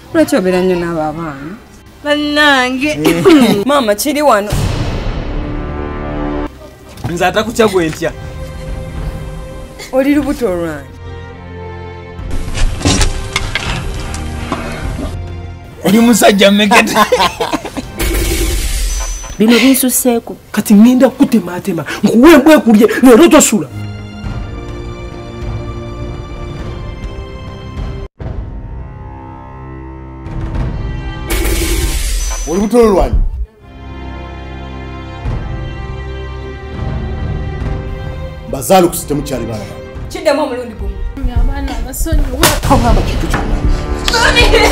Lwaki obeera nnyo n'abo abaana? Bannange. Maama kiri wano. Nze atakukyagwe ntya. Oli lubuto lwange. Oli musajja mmegete. Bino binsuseeko. Kati ngenda kutematema nkuwe bwekulye leero tosula. Oli buto lwange. Bazaalo kusitemu kyali bala. Kiddemu omulundi gumu. Abaana abasonyiwa. Kawamba kintu kyonna.